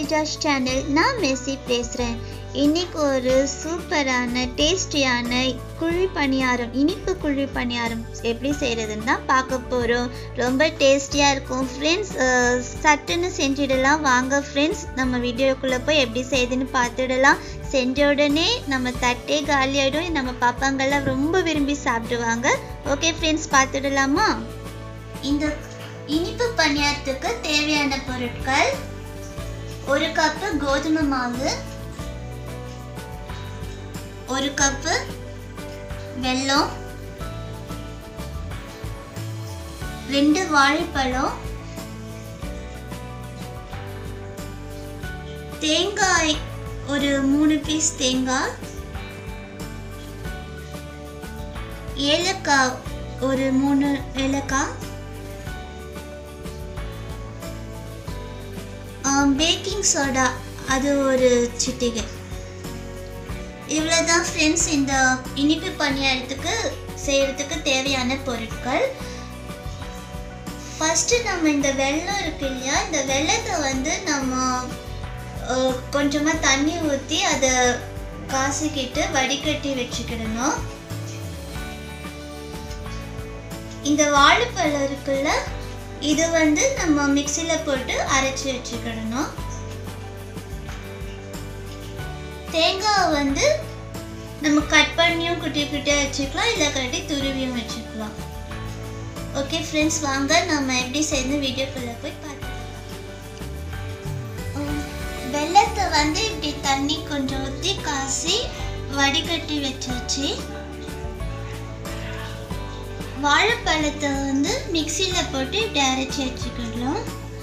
Tejas channel. நான் Messi பேசுகிறேன். இன்னைக்கு ஒரு சூப்பரான டேஸ்டியான குழி பணியாரம், இனிப்பு குழி பணியாரம் எப்படி செய்கிறதுன்னு தான் பார்க்க போகிறோம். ரொம்ப டேஸ்டியாக இருக்கும் ஃப்ரெண்ட்ஸ். சட்டுன்னு செஞ்சிடலாம். வாங்க ஃப்ரெண்ட்ஸ், நம்ம வீடியோக்குள்ளே போய் எப்படி செய்யுதுன்னு பார்த்துடலாம். செஞ்ச உடனே நம்ம தட்டே காலியாகிடும். நம்ம பாப்பாங்கெல்லாம் ரொம்ப விரும்பி சாப்பிடுவாங்க. ஓகே ஃப்ரெண்ட்ஸ், பார்த்துடலாமா? இந்த இனிப்பு பணியாரத்துக்கு தேவையான பொருட்கள்: 1 கப்பு கோதுமை மாவு, 1 கப்பு வெல்லம், 2 வாழைப்பழம், தேங்காய் ஒரு 3 பீஸ் தேங்காய், ஏலக்காய் ஒரு 3 ஏலக்காய், பேக்கிங் சோடா அது ஒரு சிட்டிகை. இவ்வளோதான் ஃப்ரெண்ட்ஸ் இந்த இனிப்பு பணியாரத்துக்கு செய்கிறதுக்கு தேவையான பொருட்கள். ஃபஸ்ட்டு நம்ம இந்த வெல்லம் இருக்கு இல்லையா, இந்த வெல்லத்தை நம்ம கொஞ்சமாக தண்ணி ஊற்றி அதை காசிக்கிட்டு வடிகட்டி வச்சுக்கிடணும். இந்த வாழைப்பழம் இருக்குல்ல, இது நம்ம மிக்சியில் போட்டு அரைச்சி வச்சுக்கிடணும். தேங்காய் நம்ம கட் பண்ணியும் குட்டி குட்டியாக வச்சுக்கலாம், இல்லை கட்டி துருவியும் வச்சுக்கலாம். ஓகே ஃப்ரெண்ட்ஸ், வாங்க நம்ம எப்படி செய்யணும் வீடியோக்குள்ளே போய் பார்க்கலாம். வெல்லத்தை இப்படி தண்ணி கொஞ்சம் ஊற்றி காசி வடிகட்டி வச்சாச்சு. வாழைப்பழத்தை மிக்சியில் போட்டு இப்படி அரைச்சி வச்சுக்கிடலாம்.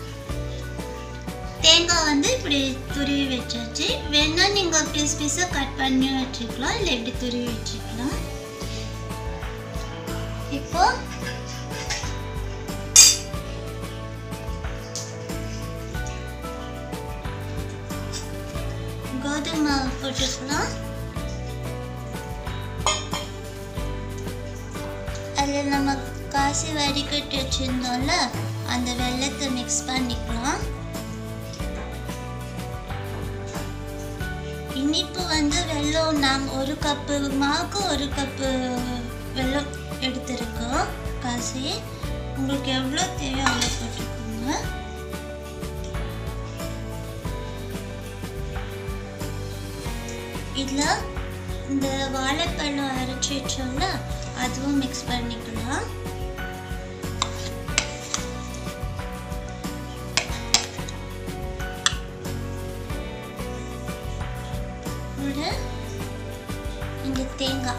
தேங்காய் இப்படி துருவி வச்சாச்சு. வேணா நீங்கள் பீஸ் பீஸாக கட் பண்ணி வச்சுக்கலாம், இல்லை இப்படி துருவி வச்சுக்கலாம். இப்போ கோதுமை போட்டுக்கலாம். அதில் நம்ம காசி வடிகட்டி வச்சுருந்தோம்ல, அந்த வெல்லத்தை மிக்ஸ் பண்ணிக்கலாம். இனிப்பு வெல்லம் நாங்கள் 1 கப்பு மாவுக்கு 1 கப்பு வெல்லம் எடுத்துருக்கோம் காசி. உங்களுக்கு எவ்வளோ தேவையோ அவ்வளோ போட்டுக்கோங்க. இதில் இந்த வாழைப்பழம் அரைச்சி வச்சோம்ல, அதுவும் மிக்ஸ் பண்ணிக்கலாம். இங்க தேங்காய்,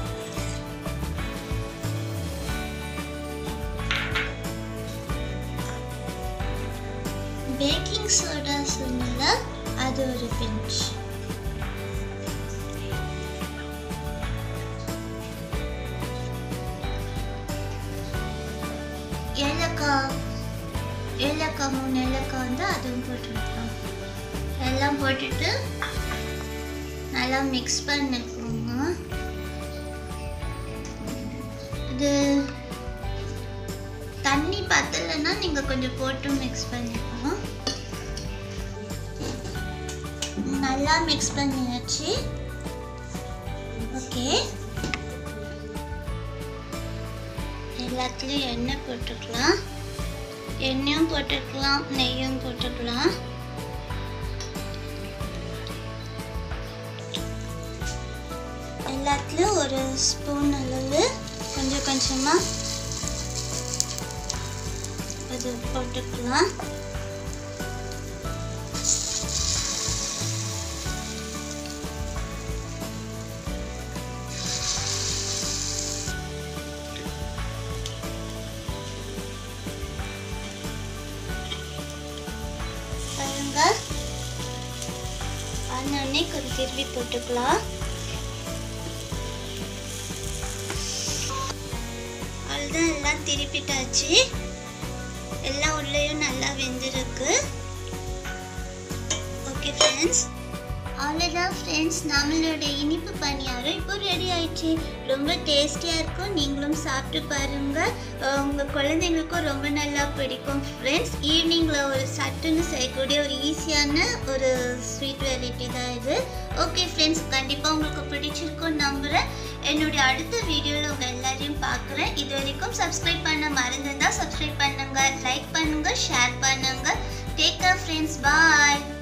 பேக்கிங் சோடா சொன்னல, அது ஒரு பிஞ்ச், ஏலக்காய் 3 ஏலக்காய் அதுவும் போட்டுக்கலாம். எல்லாம் போட்டுட்டு நல்லா மிக்ஸ் பண்ணிக்கோங்க. இது தண்ணி பத்தலைன்னா நீங்கள் கொஞ்சம் போட்டு மிக்ஸ் பண்ணிக்கணும். நல்லா மிக்ஸ் பண்ணியாச்சு. ஓகே, எல்லாத்துலேயும் எண்ணெய் போட்டுக்கலாம். எண்ணெயும் போட்டுக்கலாம், நெய்யும் போட்டுக்கலாம். எல்லாத்துலேயும் 1 ஸ்பூன் அளவு கொஞ்சம் கொஞ்சமாக அது போட்டுக்கலாம். பாருங்க, அண்ணனே கொஞ்சம் திருவி போட்டுக்கலாம். எல்லாம் திருப்பிட்டாச்சு. எல்லாம் உள்ளேயும் நல்லா வெந்திருக்கு. ஓகே ஃப்ரெண்ட்ஸ், அவ்வளோதான் ஃப்ரெண்ட்ஸ், நம்மளோட இனிப்பு பணியாரம் இப்போ ரெடி ஆயிடுச்சு. ரொம்ப டேஸ்டியாக இருக்கும். நீங்களும் சாப்பிட்டு பாருங்கள். உங்கள் குழந்தைங்களுக்கும் ரொம்ப நல்லா பிடிக்கும் ஃப்ரெண்ட்ஸ். ஈவினிங்கில் ஒரு சட்டுன்னு செய்யக்கூடிய ஒரு ஈஸியான ஒரு ஸ்வீட் வெரைட்டி தான் இது. ஓகே ஃப்ரெண்ட்ஸ், கண்டிப்பாக உங்களுக்கு பிடிச்சிருக்கும்னு நம்புகிறேன். என்னுடைய அடுத்த வீடியோவில் உங்கள் எல்லாரையும் பார்க்குறேன். இது வரைக்கும் சப்ஸ்கிரைப் பண்ண மறந்துதான் சப்ஸ்கிரைப் பண்ணுங்கள், லைக் பண்ணுங்கள், ஷேர் பண்ணுங்கள். டேக் கேர் ஃப்ரெண்ட்ஸ், பாய்.